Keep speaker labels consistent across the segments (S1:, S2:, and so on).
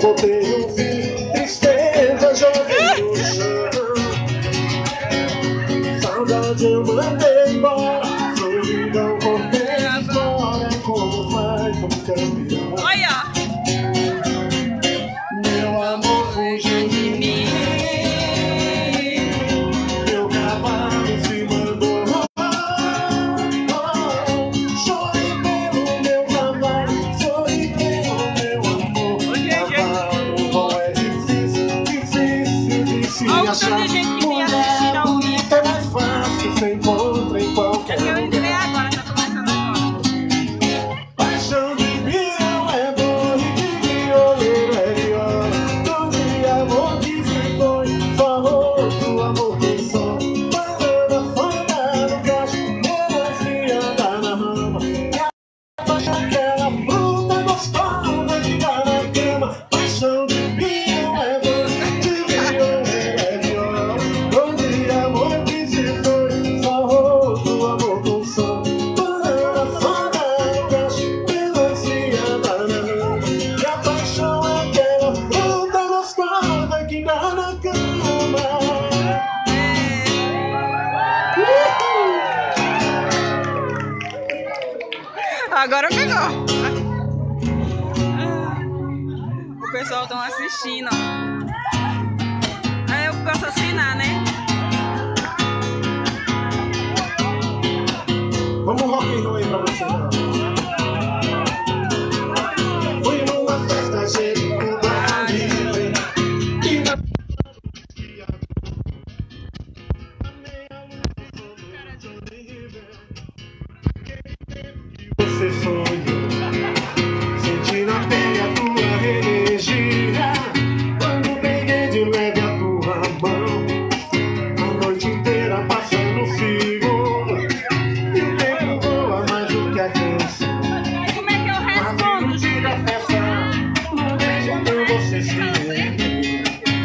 S1: botei um fim, tristeza joguei no chão. Saudade eu mandei embora, solidão cortei fora, como faz um campeão.
S2: Olha!
S1: Meu amor fugiu de mim, meu cavalo se mandou. Chorei pelo meu cavalo, chorei pelo meu amor. Cavalo bom é difícil, difícil de se achar. Mulher bonita é mais fácil, se encontra em qualquer lugar.
S2: Eu entrei agora, tá começando agora.
S1: Paixão de miel é dor e de violeiro é viola. Todo amor que se foi, só outro amor tem som. Banana fora no cacho, melancia anda na rama. E a paixão aquela fruta gostosa que dá na cama. Paixão de miel é dor e de violeiro é viola. Todo amor que se foi, só outro amor com som. Banana fora no cacho, melancia anda na rama. E a paixão é aquela fruta gostosa que dá na cama.
S2: Agora pegou. O pessoal estão assistindo. Aí eu posso assinar, né?
S1: Vamos rock and roll aí pra você. Fui numa festa cheia de Cuba e na você sonhou, senti na pele a tua energia. Quando peguei de leve a tua mão, a noite inteira passando segundo. E o tempo voa mais do que a canção.
S2: Como é que eu respondo, Júlio?
S1: Da festa, no beijo então você se rendeu.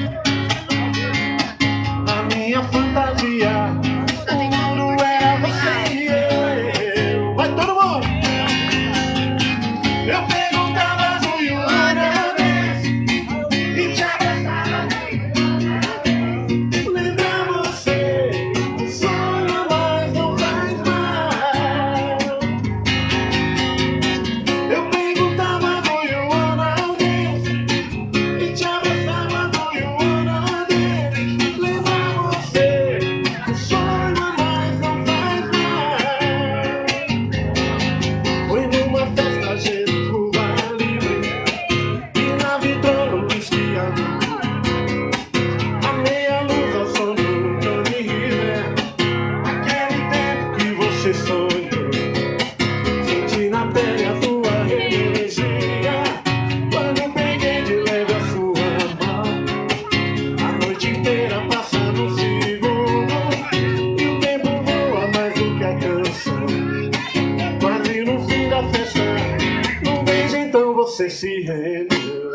S1: A minha fantasia, tudo era você e eu. Vai todo mundo! Eu perguntava do Yuana e te abraçava. Lembrar você, sonha mas não faz mal. Eu perguntava do Yuana e te abraçava do Yuana. Lembrar você, sonha mas não faz mal. Foi numa festa Cuba livre e na vitrola um whisky azul. A meia luz ao som do Johnny River. Aquele tempo que você sonhou, senti na pele a tua energia. Quando peguei de leve a sua mão, a noite inteira passando um segundo. E o tempo voa mais do que a canção. Quase no fim da festa, num beijo então você se rendeu.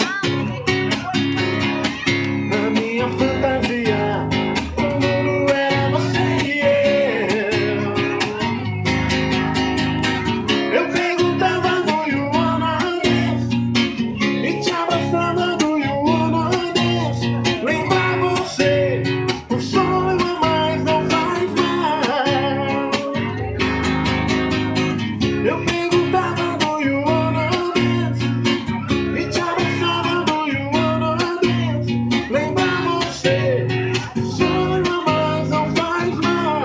S1: Na minha fantasia, o mundo era você e eu. Eu perguntava do you wanna dance e te abraçava do you wanna dance. Lembrar você, o sonho mas não faz mal. Eu perguntava do you wanna dance e te abraçava do you wanna dance. Lembrar você, sonho mas não faz mal.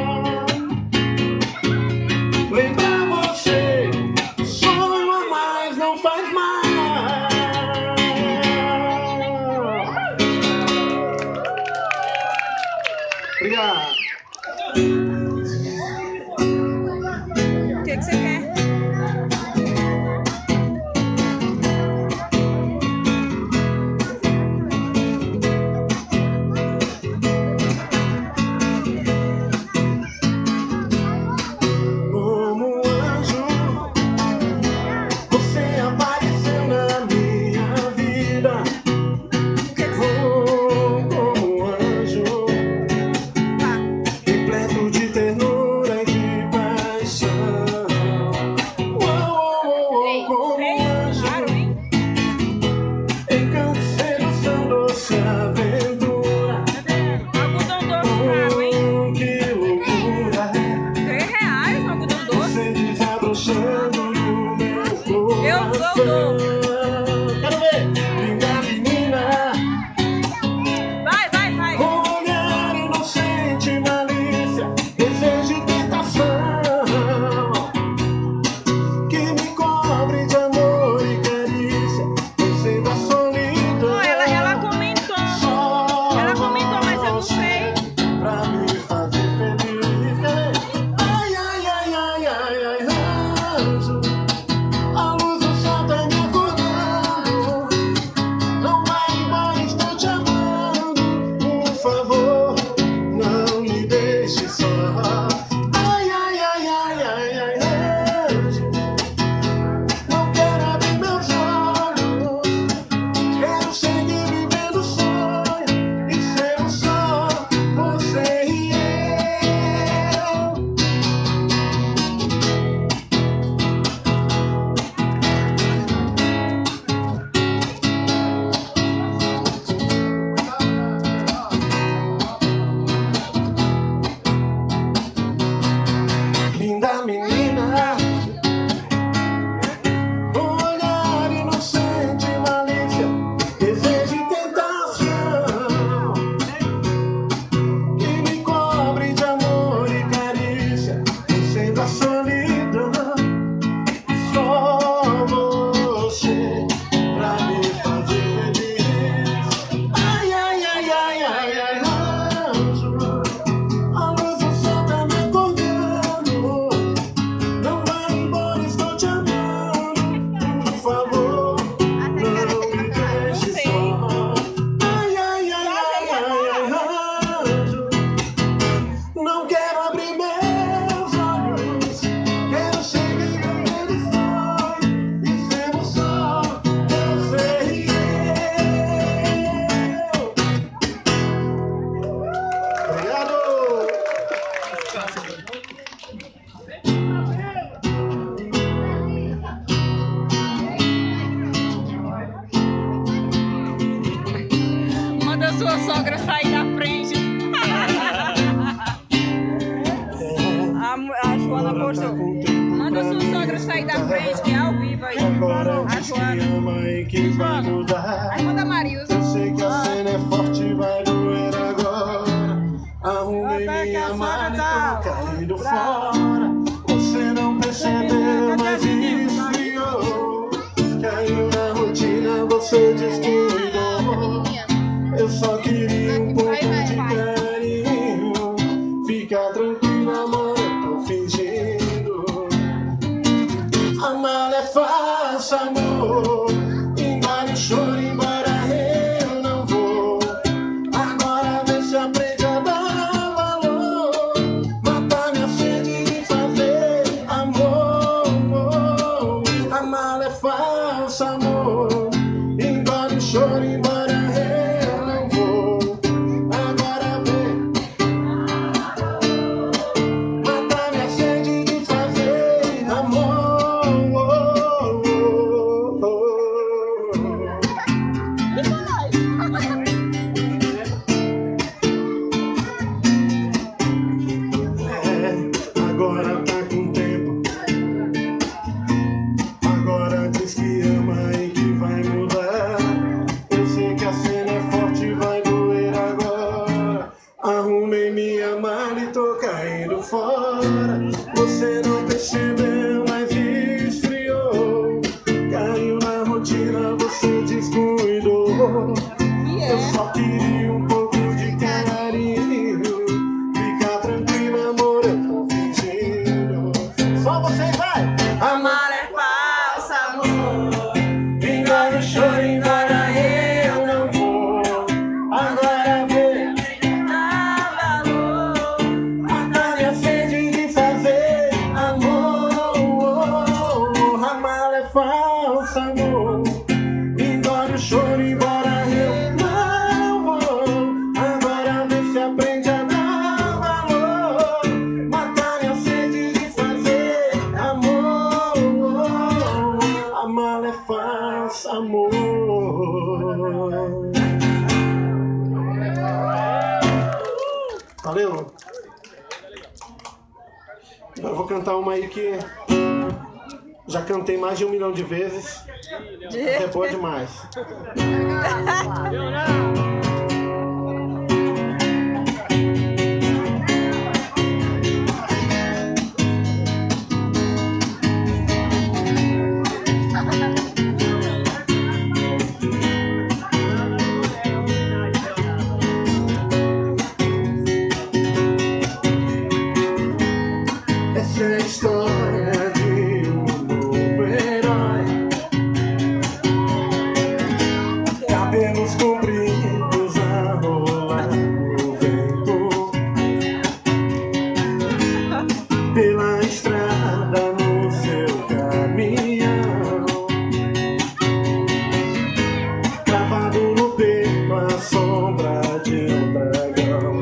S1: Lembrar você, sonho mas não faz mal. Obrigado.
S2: O que você quer?
S1: coração. Quero ver! Linda menina,
S2: Vai, vai, vai.
S1: com olhar inocente, malícia, desejo e tentação, que me cobre de amor e carícia, você da solidão.
S2: Oh, ela comentou. Ela comentou, mas eu não sei.
S1: Pra me fazer feliz. Ai, ai, ai, ai, ai, ai, anjo, a luz do sol tá me acordando. Não vai embora, estou te amando. Por favor, não me deixe só. Ai, ai, ai, ai, ai, ai, anjo, não quero abrir meus olhos. Quero seguir vivendo o sonho e ser só você e eu. Linda menina, com olhar inocente, malícia, desejo e tentação, que me cobre de amor e carícia, vencendo a solidão. Só você pra me fazer feliz. Ai, ai, ai, ai, ai, ai, anjo, a luz do sol tá me acordando. Não vai embora, estou te amando. Por favor, não me deixe só. Ai, ai, ai, ai, ai, ai, anjo, não quero abrir meus olhos. Quero seguir vivendo o sonho e sermos só você e eu. Obrigado!
S2: Manda sua sogra sair da frente. A Joana postou. Manda sua sogra sair da frente, que é ao vivo aí.
S1: Agora
S2: A
S1: diz que
S2: Joana.
S1: ama e que vai mudar.
S2: Aí manda a Marilza.
S1: Eu sei que a cena é forte, vai doer agora. Arrumei minha mala e tô caindo fora. Você não percebeu, mas esfriou. Caiu na rotina, você descuidou. Eu só queria um pouco de carinho. Fica tranquila, amor, eu tô fingindo. A mala é falsa, amor. Engole o choro, embora eu não vou. Agora vê se aprende a dar valor. Matar minha sede de fazer amor. A mala é falsa, amor. Engole o choro, embora eu não vou. Agora vê. Matar minha sede de fazer amor. Agora tá com tempo. Agora diz que ama e que vai mudar. Eu sei que a cena é forte, vai doer agora. Arrumei minha mala e tô caindo fora. Você não percebeu, mas esfriou. Caiu na rotina, você descuidou. Eu só queria um pouco de carinho. Fica tranquila, amor, eu tô fingindo. Só você vai! A mala é falsa, amor. Engole o choro, embora eu não vou. Agora vê. Dá valor. Matar minha sede de fazer amor. A mala é falsa, amor. Engole o choro, embora eu não vou. Agora vê se aprende a dar valor. Matar minha sede de fazer amor. A mala é falsa, amor. Valeu? Agora eu vou cantar uma aí que já cantei mais de 1 milhão de vezes. É boa demais. Essa é a história de um novo herói. Cabelos compridos a rolar no vento, pela estrada no seu caminhão, cravado no peito a sombra de um dragão.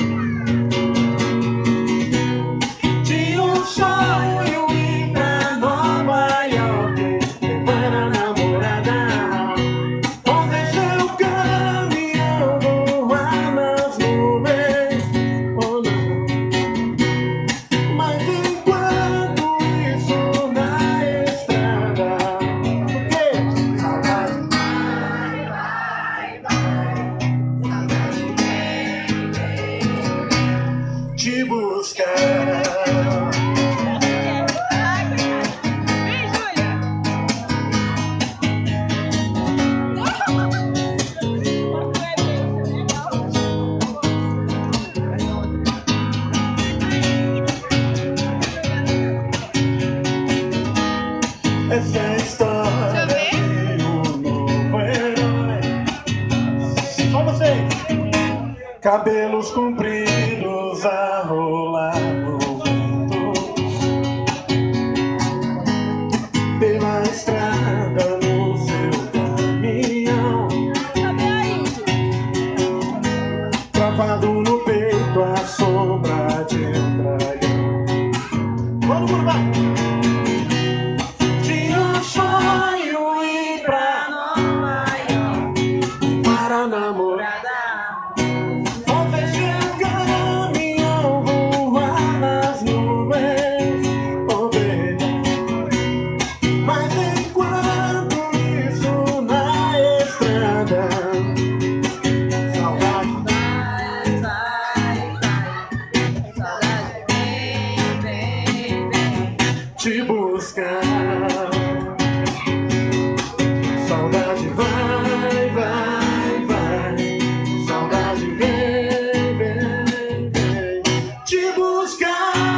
S1: Tinha um sonho ir pra Nova York, levar a namorada, fazer seu caminhão voar nas nuvens. Oh não. Mas enquanto isso na estrada, o quê? Saudade te buscar. Essa é a história de um novo herói. Só você. Cabelos compridos a rolar no vento, pela estrada no seu caminhão, travado no peito a sombra de um dragão. Todo mundo vai! Tinha um sonho ir pra Nova York, para namorada, fazer seu caminhão voar nas nuvens. Oh baby. Mas enquanto isso na estrada, saudade te buscar. Saudade vai, vai, vai. Saudade vem, vem, vem te buscar.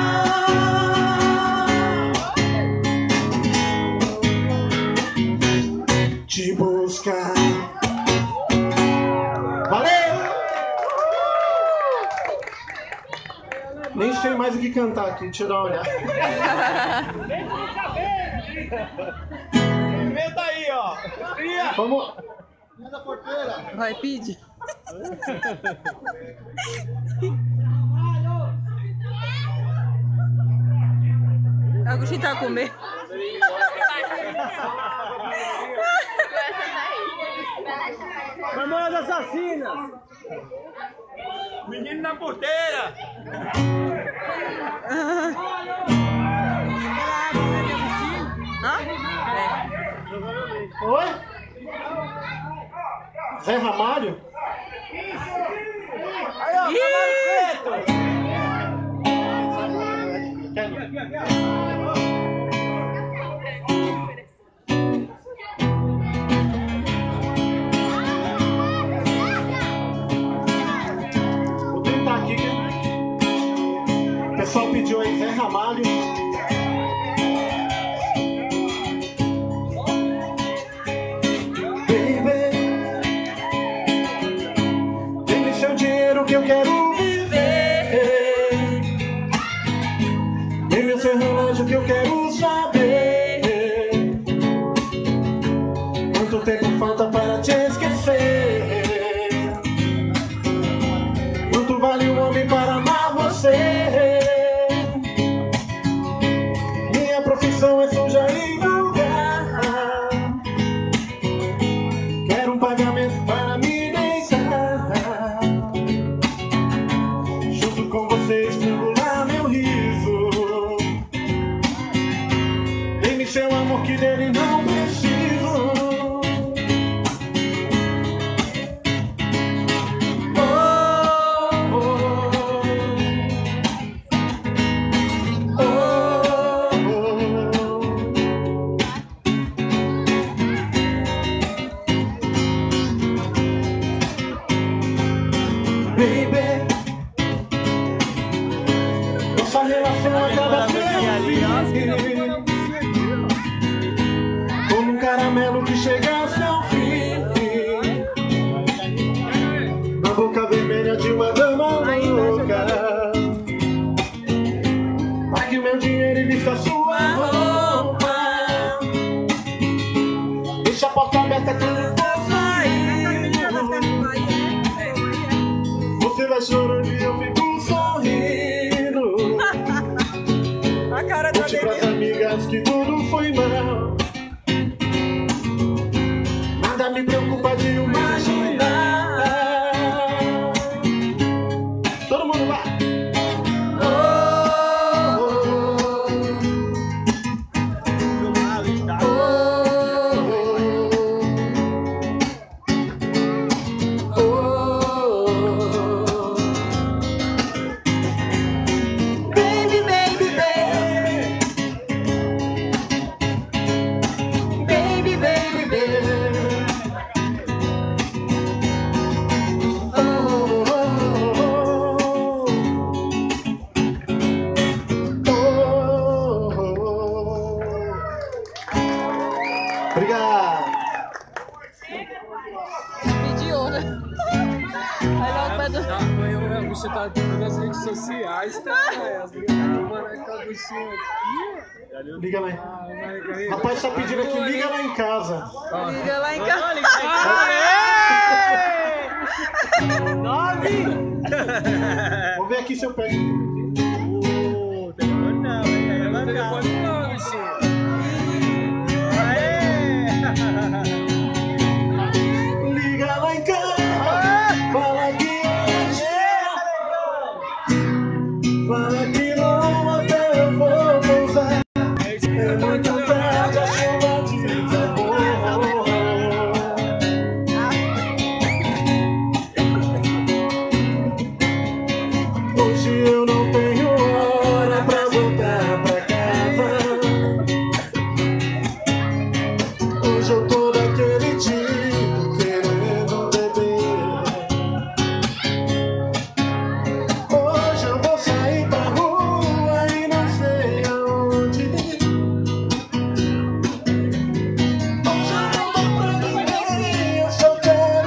S1: Te buscar. Valeu! Nem sei mais o que cantar aqui, deixa eu dar uma olhada.
S3: Inventa aí, ó. Cria.
S1: Vamos.
S2: Vai, pedir. Agostinho tá com medo.
S3: Mamonas assassinas. Menino na porteira.
S1: Oi? Zé Ramalho?
S3: Aí, ó, Cavalo Preto.
S1: Vou tentar aqui. O pessoal pediu aí Zé Ramalho. Que eu quero viver. Dê-me o seu relógio que eu quero saber quanto tempo falta para te esquecer. Quanto vale um homem para amar você? Minha profissão é suja e vulgar. Quero um pagamento para me deixar. Com você estrangular meu riso. Dê-me seu amor que dele não preciso. que chegasse ao fim. Na boca vermelha de uma dama louca, pague o meu dinheiro e vista sua roupa. Deixa a porta aberta que eu não vou sair. Você vai chorando e eu fico sorrindo.
S2: A cara da
S1: Conte pras amigas que tudo foi mal. Nada me preocupa de imaginar. Todo mundo lá. Obrigado.
S2: pediu, né? Aí logo vai do...
S3: A bucha tá tudo nas redes sociais, cara. As mano, aquela buchinha aqui.
S1: Liga lá. Rapaz, tá pedindo aqui, liga lá em casa.
S2: Liga lá em casa.
S1: Vou ver aqui se eu pego.
S3: Telefone não, bichinho.
S1: Liga lá em casa. Fala que fala que no hotel eu vou pousar. É muito tarde, a chuva desabou. Hoje eu não tenho hora pra voltar pra casa. Hoje eu tô daquele tipo querendo beber. Hoje eu vou sair pra rua e não sei aonde. Hoje eu não vou pra ninguém, eu só quero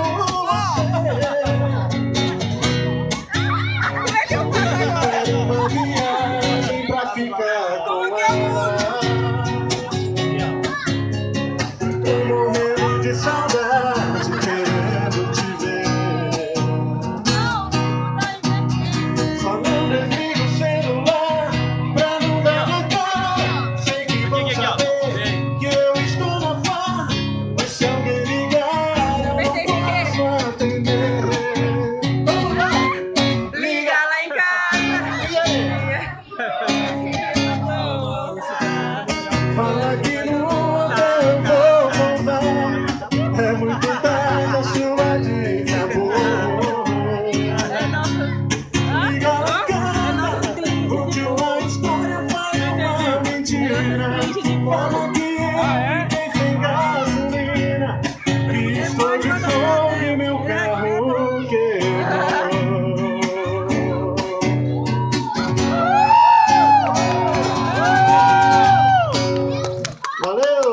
S1: você. Quero uma viagem pra ficar com ela. Tô morrendo de saudade, querendo te ver. Só não desliga o celular pra não dar na cara. Sei que vão saber que eu estou na farra, mas se alguém ligar eu não posso atender.
S2: Liga lá em casa.
S1: Fala que no hotel eu vou pousar. É muito tarde, a chuva desabou. Liga lá em casa, conte uma história, fale uma mentira. Fala que eu fiquei sem gasolina, que estou de fome e meu carro quebrou. Valeu!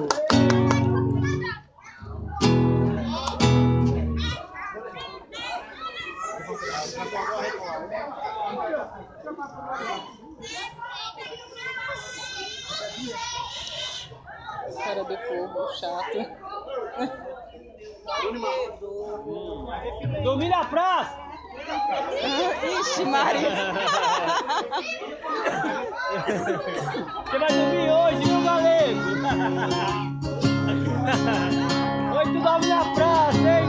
S2: Cara de fogo, chato.
S3: Dormir na praça!
S2: Ixi, Maria.
S3: Você vai dormir hoje, viu, galego? Hoje tu dorme na praça, hein?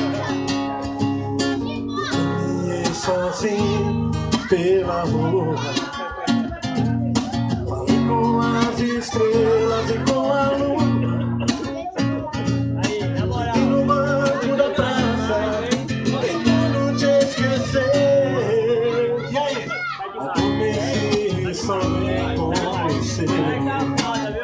S1: E sozinho pela rua, falei com as estrelas e com a lua.
S3: Aí, na moral.
S1: E no banco da praça, tentando te esquecer. E aí? Adormeci sonhei com você.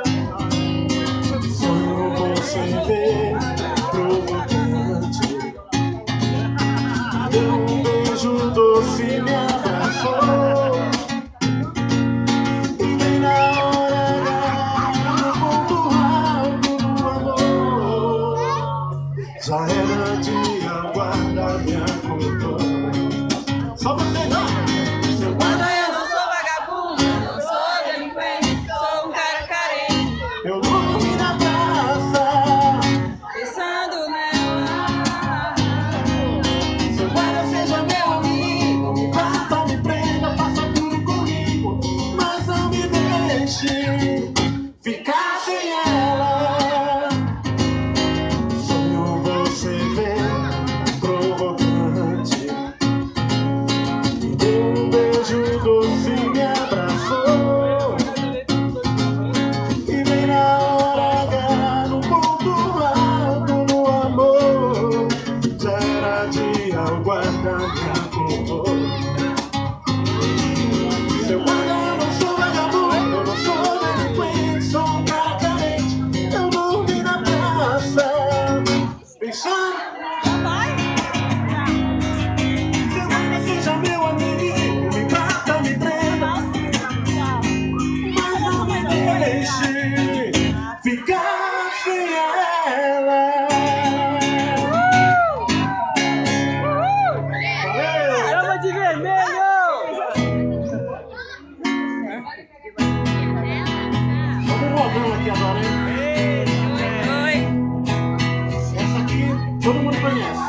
S1: aqui agora, hein?
S2: Oi.
S1: Essa aqui todo mundo conhece.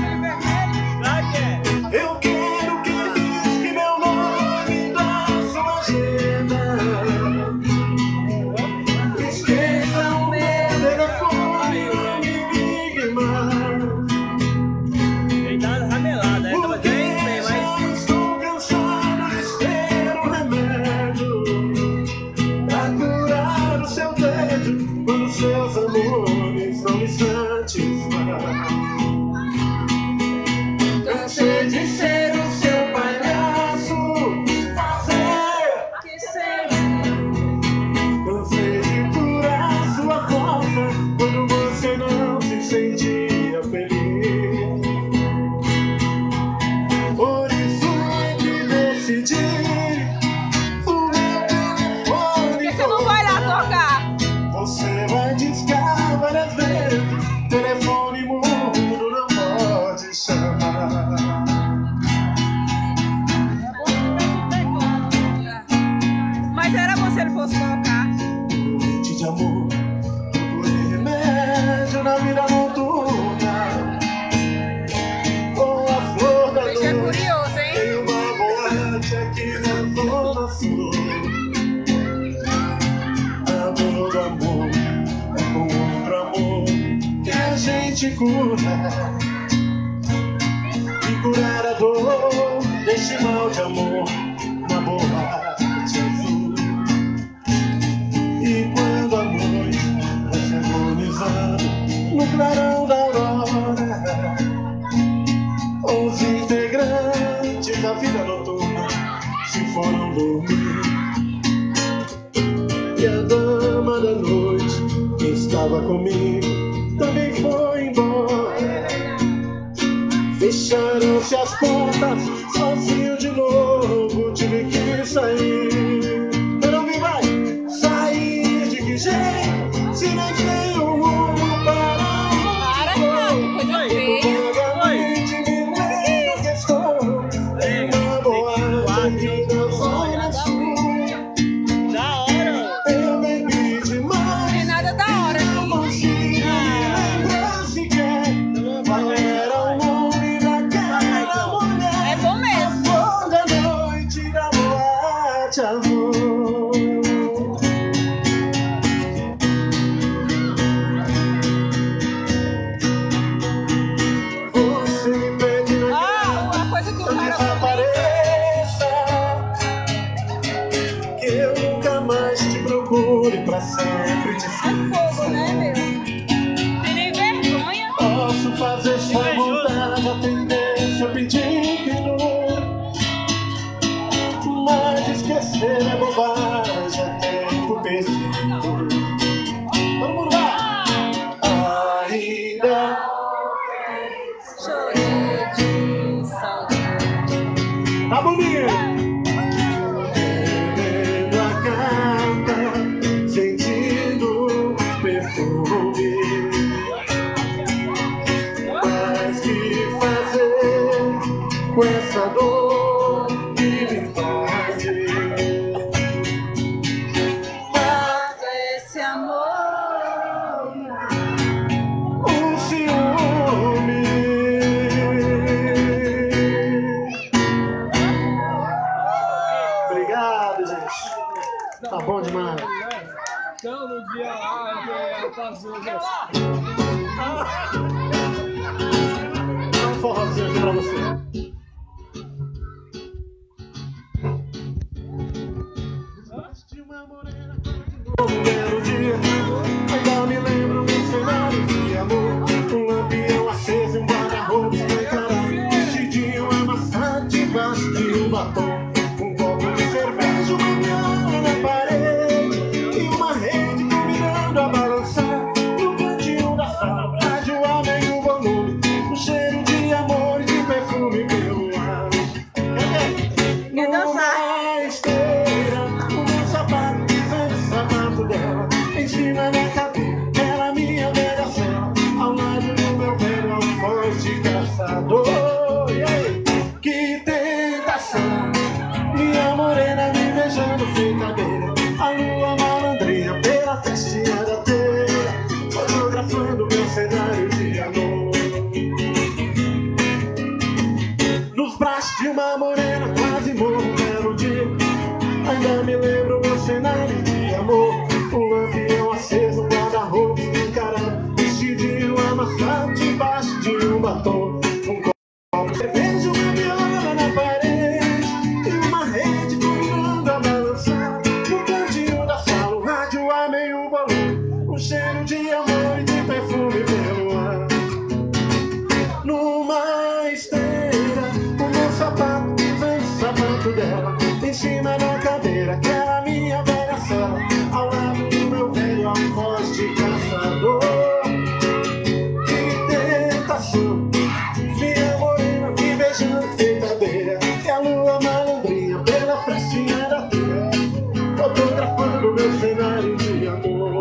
S1: Eu quero que risque meu nome da sua agenda. Esqueça o meu telefone, não me ligue mais. Porque já estou cansado de ser um remédio pra curar o seu tédio quando seus amores não me satisfazem. Cansei de ser o seu palhaço,
S2: Que seja.
S1: cansei de curar sua falta quando você não se sentia feliz. Por isso é que decidi o meu
S2: Por que
S1: telefone
S2: você não vai lá tocar?
S1: Você vai discar várias vezes, telefone mudo não pode chamar.
S2: Mas era bom se ele fosse colocar.
S1: Noite de amor, procurei remédio na vida noturna. Com a flor da
S2: Bicho é
S1: noite,
S2: curioso, hein?
S1: tem uma boate aqui na Zona Sul. Amor do amor, é com outro amor que a gente cura. E curar a dor deste mal de amor na boate azul. E quando a noite vai se agonizando no clarão da aurora, os integrantes da vida noturna se foram dormir. E a dama da noite que estava comigo também foi embora. Fecharam-se as portas, sozinho de novo tive que sair. Eu não vi mais sair de que jeito, se nem tenho rumo para
S2: Para, Renato, coisa feia.
S1: vagamente me lembro que estou em uma boate aqui na Zona Sul. Eu bebi
S2: Não tem
S1: demais,
S2: nada da hora
S1: não
S2: aqui.
S1: consigo me lembrar sequer qual era o nome daquela mulher.
S2: É bom
S1: A
S2: mesmo.
S1: flor da noite da boate amor. Você me pede na
S2: Ah, a coisa que o cara
S1: desapareça, que eu nunca mais te procure pra sempre te
S2: é fogo, né, meu? Tem nem vergonha.
S1: Posso fazer sua vontade, atender seu pedido, mas esquecer é bobagem, é tempo perdido. Todo mundo vai! Ainda
S2: Chorei de saudade.
S1: tá bonito! Bebendo a carta, sentindo o perfume. Mas que fazer com essa dor que me invade?
S2: Mata esse amor.
S1: O ciúme. Obrigado, gente. Tá bom demais.
S3: Então, no dia lá, eu faço
S1: Dá um forrozinho aqui pra você. De uma morena um belo dia, ainda me lembro do cenário de amor. Um lampião aceso, um guarda-roupa escancarado, vestidinho amassado debaixo de um batom. Um copo de cerveja, uma viola na parede e uma rede combinando a balançar. No cantinho da sala, rádio a meio volume, um cheiro de amor e de perfume pelo ar.
S2: Quer dançar?
S1: Numa esteira, o meu sapato pisando o sapato dela, em cima um cheiro de amor e de perfume pelo ar. Numa esteira, o meu sapato vem o sapato dela, em cima da cadeira, que era a minha velha cela, ao lado do meu velho alfoz de caçador. Que tentação, minha morena me beijando feita beira, e a lua malandrinha pela frestinha da feira, fotografando meu cenário de amor.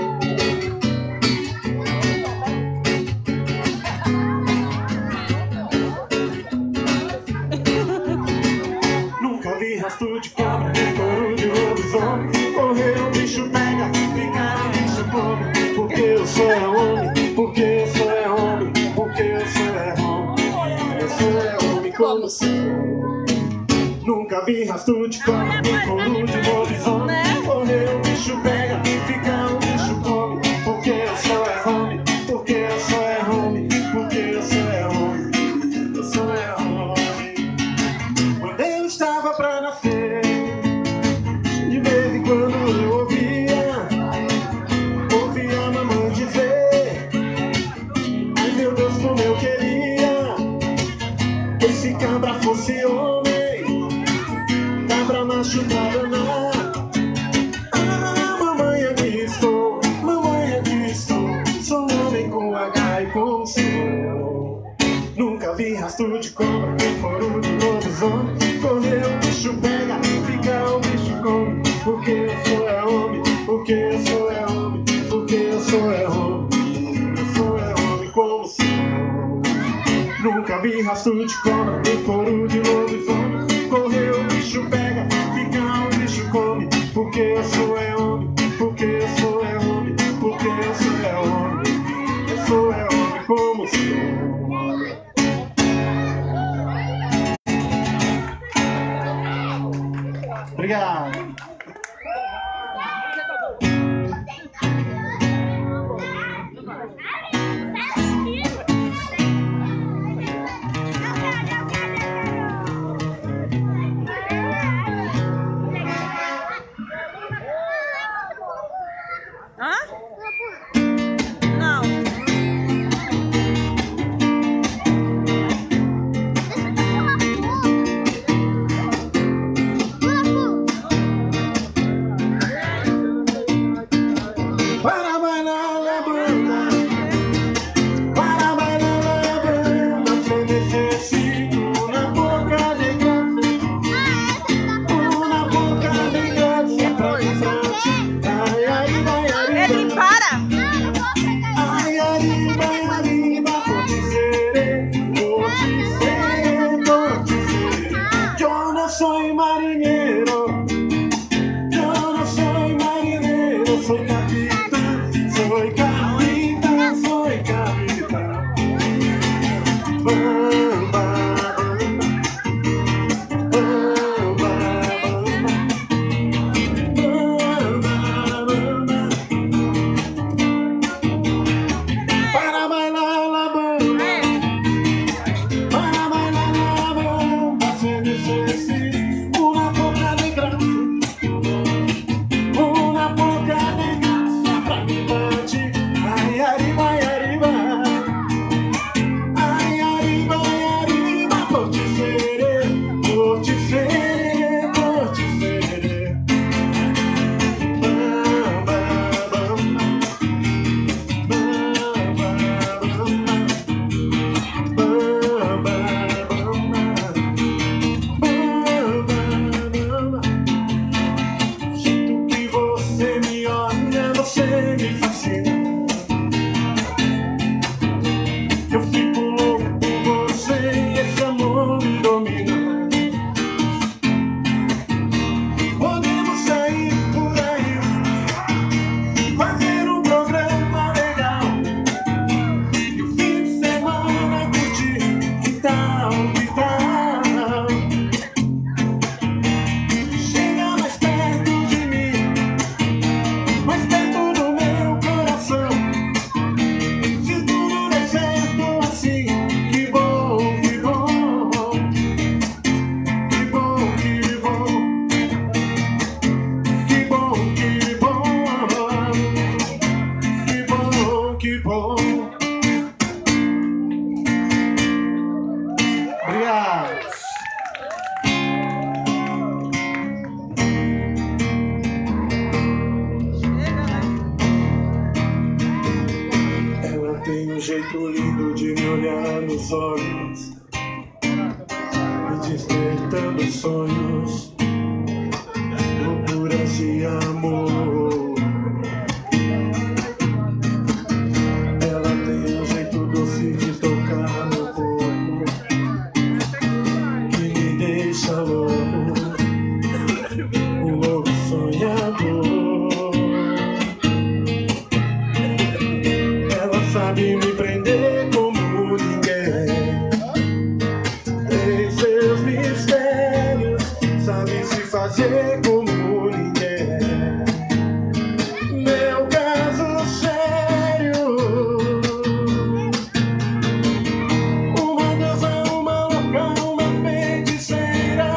S1: Nunca vi rastro de cobra, nem couro de lobisomem. Correr um bicho pega, ficar um bicho come. Porque eu sou é homem, porque eu sou é homem, porque eu sou é homem. Eu sou é homem como sou. Nunca vi rastro de cobra, nem couro de lobisomem. Correr um bicho pega, ficar um bicho come. Porque eu sou é homem, porque eu sou é homem, porque eu sou é homem. Eu sou é homem. Quando eu estava pra nascer, de vez em quando eu ouvia a mamãe dizer: ai meu Deus, como eu queria que esse cabra fosse homem, cabra macho pra danar. Ah, mamãe, aqui estou, sou homem com H e com sou. Nunca vi rastro de cobra, nem couro de lobisomem. Correr o bicho pega, fica o bicho come. Porque eu sou é homem, porque eu sou é homem, porque eu sou é homem. Eu sou é homem como sou. Nunca vi rastro de cobra, nem couro de lobisomem. Correr o bicho pega, fica o bicho come. Porque eu sou é homem, porque eu sou é homem, porque eu sou é homem. Eu sou é homem como sou. Obrigado.
S2: Hã? Não.
S1: Para bailar la banda, para bailar la banda, te necesito una boca de gracia pra besarte. Ay, ay, ay,
S2: Ele para!
S1: ay, ay, arriba, por ti seré, por ti seré, por ti seré. Yo no soy marinero, yo no soy marinero, soy capitán, soy capitán, soy capitán. Bam, bam, bam, bam, bam, bam. Para bailar la bamba, para bailar la bamba, se necesita una poca de gracia, una poca de gracia pra me bate. jeito lindo de me olhar nos olhos, me despertando sonhos, loucuras de amor. Ela tem um jeito doce de tocar no corpo, que me deixa louco, um louco sonhador. Sabe me prender como ninguém, tem seus mistérios, sabe se fazer como ninguém. Meu caso sério, uma deusa, uma louca, uma feiticeira.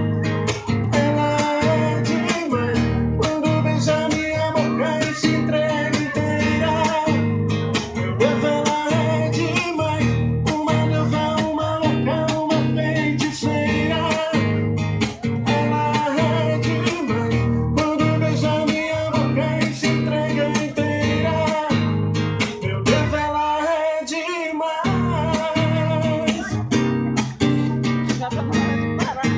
S1: Ela é demais quando beija minha boca e se entrega inteira. Ela é demais, uma deusa, uma louca, uma feiticeira. Ela é demais, quando beija minha boca e se entrega inteira. Meu Deus, ela é demais.
S2: Já pra parar.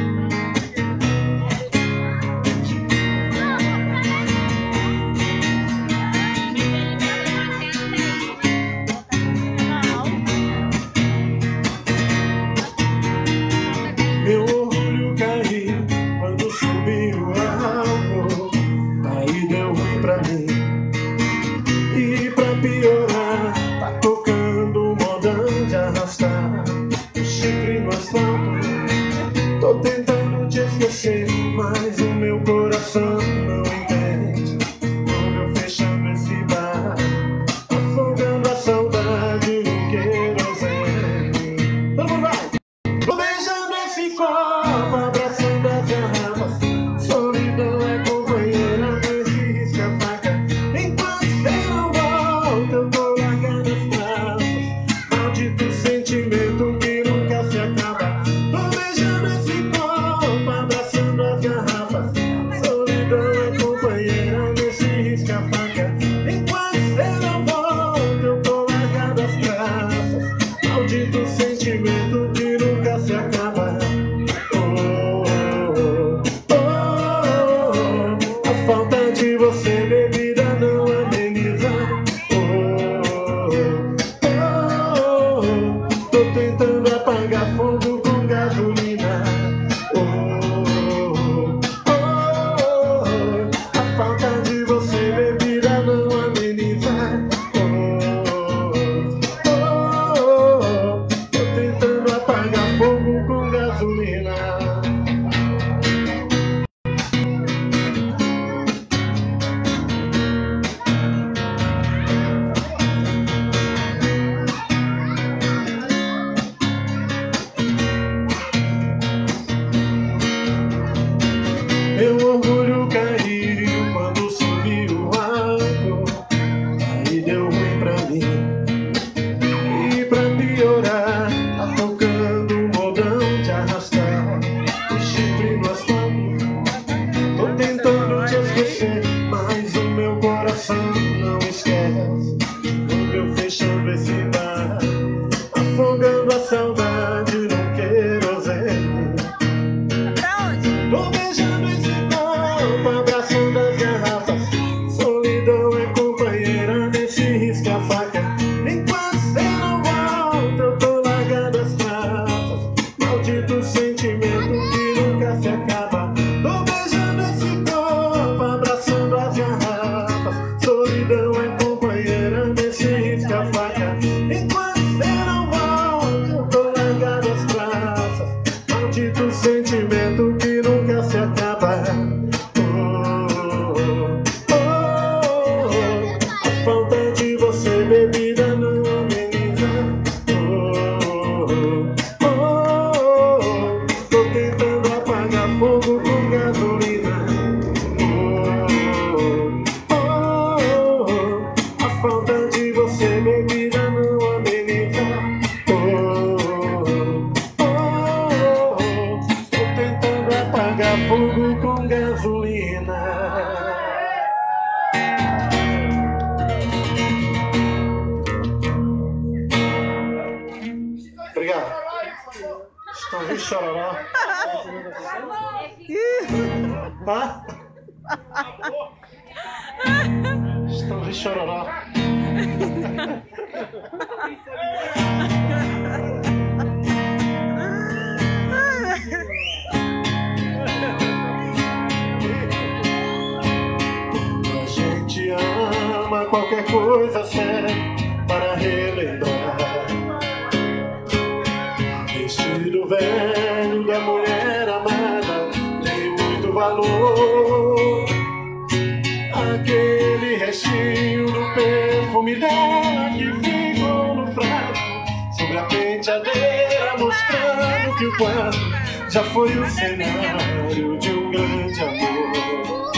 S1: Meu orgulho caiu quando subiu alto, aí deu ruim pra mim. E pra piorar, tá tocando modão de arrastar o chifre no asfalto. Tô tentando te esquecer, mas o meu coração não entende. Como eu fechando esse bar, afogando a saudade no querosene. Todo mundo vai! Tô beijando esse copo, abraçando as garrafas. Solidão é companheira, não existe a faca. Enquanto você não volta, eu tô largando as travas. Maldito sentimento que nunca se acaba. Tô beijando esse copo, abraçando as garrafas. Solidão é companheira, não existe a faca. Enquanto você não volta, eu tô largando as travas. Maldito sentimento que nunca se acaba. A falta de você, bebida, não ameniza. Tô tentando apagar fogo com gasolina. A falta de você, bebida, não ameniza. Tô tentando apagar fogo com gasolina. Meu orgulho caiu quando subiu o álcool, aí deu ruim pra mim. E pra piorar, tá tocando um modão de arrastar o chifre no asfalto. Tô tentando te esquecer, mas o meu coração não esquece. Como eu fechando esse bar, afogando a saudade no querosene.
S2: Pra onde?
S1: Tô beijando esse copo, abraçando as garrafas. Solidão é companheira, nesse risca a faca. Enquanto você não volta, eu tô largando as travas. Maldito sentimento que nunca se acaba. Tô beijando esse copo, abraçando as garrafas. Solidão é companheira, nesse risca a faca. Enquanto você não volta, eu tô largando as travas. Maldito sentimento que nunca se acaba. A falta de você, bebida, não ameniza. Tô tentando apagar fogo com gasolina. A falta de você, bebida, não ameniza. Tô tentando apagar fogo com gasolina. Estouve chororó. Hã? Estouve chororó. A gente ama qualquer coisa serve para relembrar. Vestido velho da mulher amada tem muito valor. Aquele restinho do perfume dela que ficou no frasco sobre a penteadeira, mostrando que o quarto já foi o cenário de um grande amor.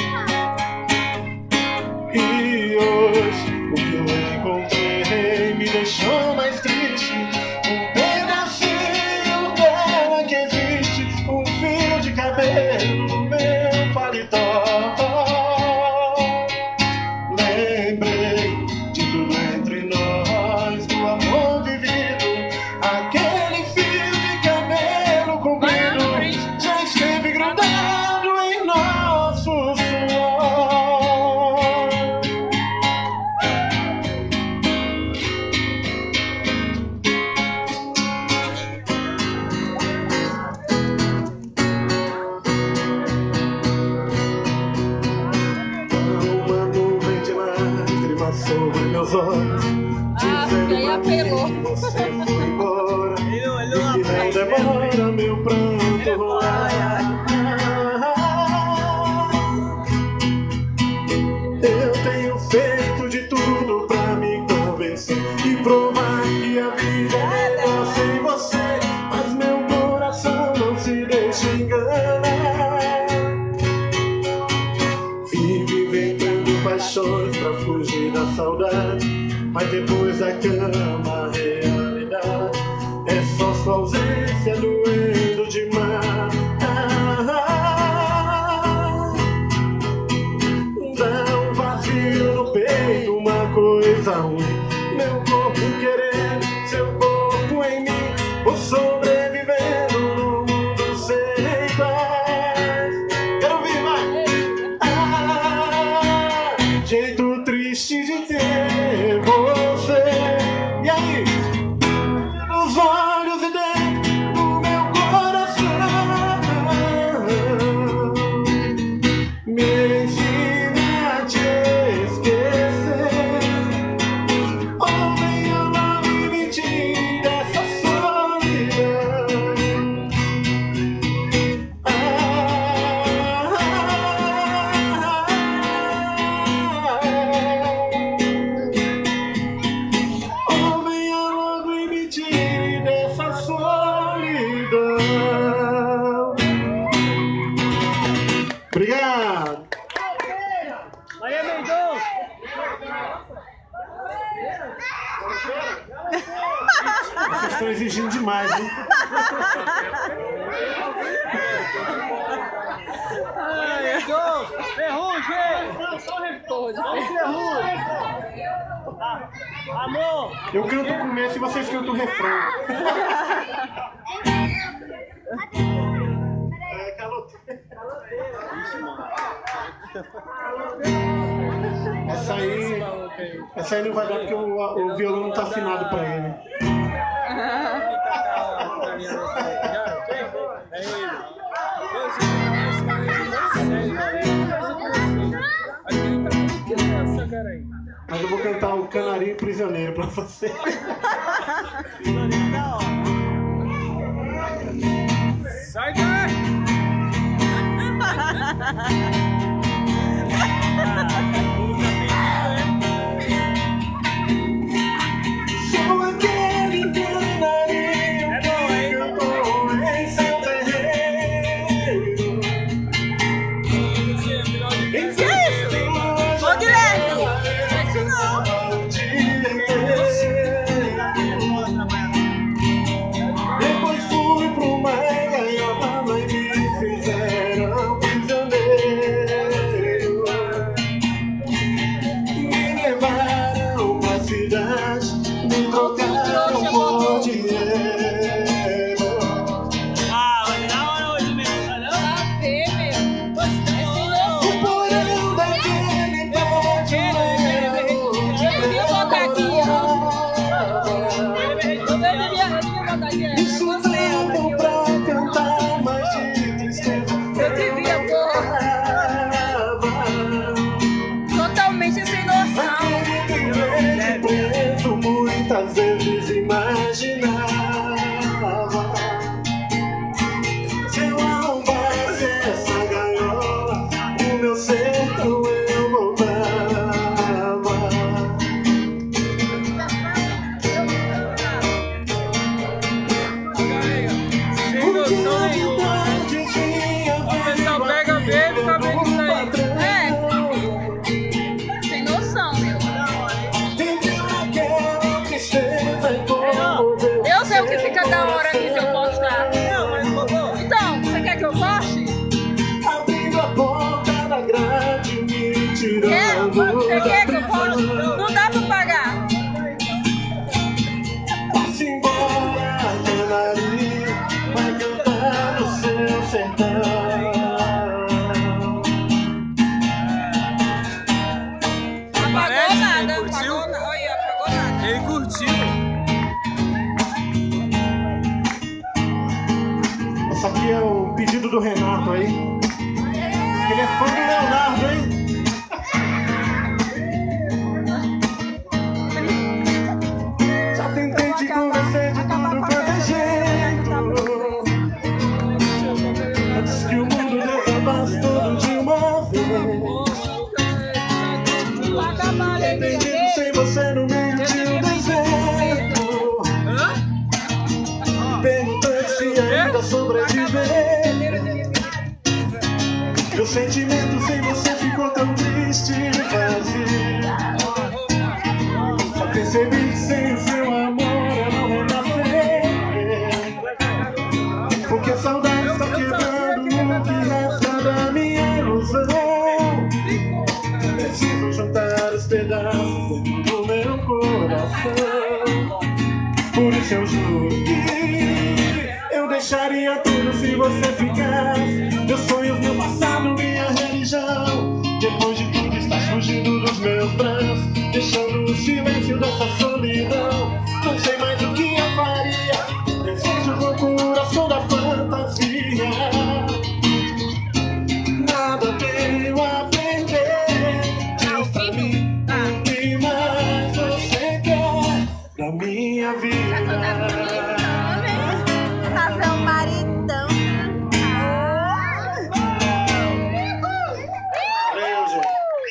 S1: E hoje o que eu encontrei me deixou mais triste. Um pedacinho dela que existe, um fio de cabelo no meu paletó. Lembrei de tudo entre nós, do amor vivido. Aquele fio de cabelo comprido já esteve grudado em nosso suor. Uma nuvem de lágrimas sobre meus olhos, dizendo
S2: aí
S1: pra
S2: apelou.
S1: mim que você foi embora e que não demora meu pranto rolar. Eu tenho feito de tudo pra me convencer e provar que a vida é melhor sem você, mas meu coração não se deixa enganar. Vive inventando paixões pra fugir da saudade, mas depois da cama a realidade é só sua ausência doendo demais. Dá um vazio no peito, uma coisa ruim. Meu corpo querendo, seu corpo em mim. Vou sobrevivendo no mundo sem paz. Quero ouvir mais. Jeito triste de ter você. E aí? Nos olhos e dentro do meu coração. Me ensina a te esquecer. Oh, venha logo e me tire dessa solidão. Oh, venha logo e me tire dessa solidão. Obrigado.
S3: Maria Mendonça!
S1: Vocês estão exigindo demais, hein?
S3: Mendonça! Ferrugem! Não, só Ferrugem! Amor!
S1: Eu canto o começo e vocês cantam o refrão. É, caloteiro. Essa aí não vai dar porque o violão não tá afinado pra ele. Mas eu vou cantar o Canarinho Prisioneiro pra você.
S3: Sai daí!
S1: Sou aquele canarinho que cantou em seu terreiro. Em seu terreiro,
S2: Ô, Guilherme!
S1: isso não te depois fui pro mar, gaiola e me fizeram prisioneiro.
S3: Ele curtiu.
S1: Essa aqui é o pedido do Renato aí. Ele é fã do Leonardo, hein? Já tentei te convencer de tudo quanto é jeito. Antes que o mundo desabasse todo de uma vez. Perdido sem você no meio de um deserto. Perguntando se ainda sobreviver. Meu sentimento sem você ficou tão triste e vazio. Só percebi que sem o seu amor eu não renascer. Porque a saudade está quebrando o que resta da minha ilusão. Preciso juntar os pedaços dentro do meu coração. Por isso eu juro que eu deixaria tudo se você ficasse. Meus sonhos, meu passado, minha religião. Depois de tudo estás fugindo dos meus braços, deixando o silêncio dessa solidão. Não sei mais o que eu faria. Desejo procuração da fantasia. Nada tenho a perder. Diz pra mim o que mais você quer da minha vida.
S2: Fazer um maridão.
S1: Valeu, gente.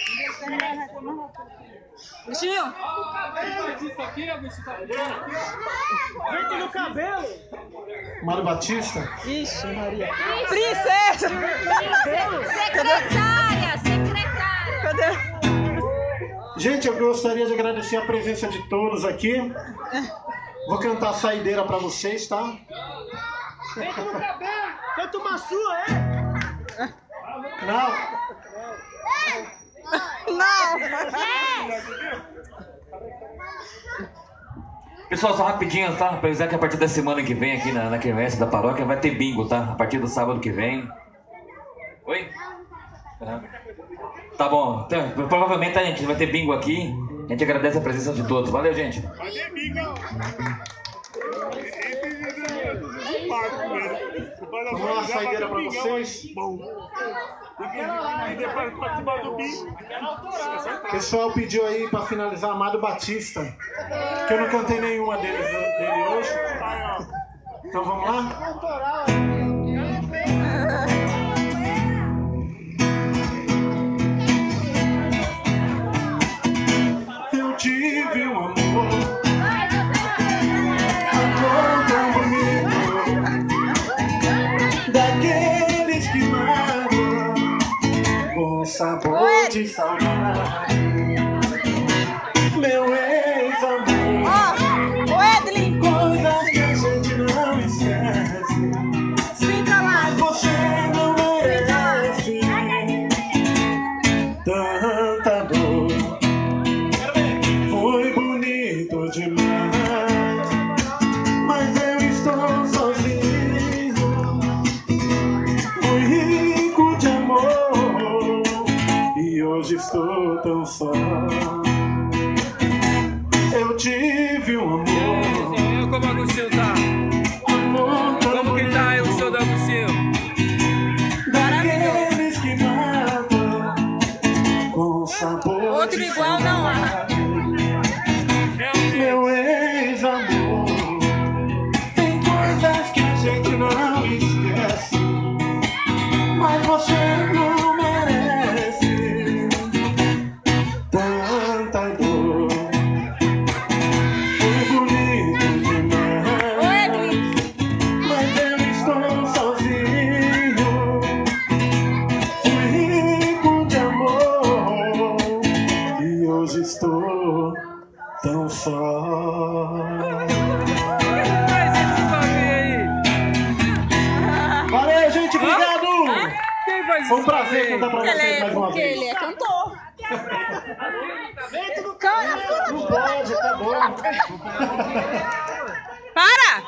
S2: Bichinho.
S3: Isso aqui, Augusto, tá pedindo?
S1: Vem no cabelo. Mário Batista.
S2: Ixi, Maria. Princesa. Secretária. Cadê?
S1: Gente, eu gostaria de agradecer a presença de todos aqui. Vou cantar a saideira pra vocês, tá?
S3: Deita no cabelo.
S1: Canta uma sua, é? Não.
S2: Não.
S4: Pessoal, só rapidinho, tá? Pra avisar que a partir da semana que vem aqui na quermesse da paróquia vai ter bingo, tá? A partir do sábado que vem. Oi? Uhum. Tá bom. Então, provavelmente a gente vai ter bingo aqui. A gente agradece a presença de todos. Valeu, gente.
S1: Vai ter bingo. Vamos lá, saideira pra vocês. O pessoal pediu aí pra finalizar Amado Batista, que eu não cantei nenhuma dele hoje. Então vamos lá? Eu tive um amor tão bonito, daqueles que matam com sabor de saudade. Meu ex-amor,
S2: Ó, o Edlin.
S1: coisas que a gente não esquece.
S2: Fica lá.
S1: Você não merece tanta dor. Foi bonito demais, mas eu estou sozinho. Fui rico de amor e hoje estou tão só. Eu tive um amor,
S3: Como o Agostinho tá?
S1: amor tão
S3: Como que tá aí o show do Agostinho?
S1: daqueles que matam com sabor.
S2: Outro
S1: de
S2: igual não há.
S1: saudade. Meu ex-amor, tem coisas que a gente não esquece, mas você não merece tanta dor. Foi bonito
S2: O Edlin.
S1: demais, mas eu estou sozinho. Fui rico de amor e hoje estou tão só.
S3: Faz esse bagulho aí.
S1: Valeu, gente, obrigado!
S3: Quem faz
S1: Foi um
S3: isso
S1: prazer
S3: aí?
S1: cantar pra vocês mais uma
S2: Porque
S1: vez.
S2: ele é cantor.
S1: Não pode, tá bom.
S2: Para!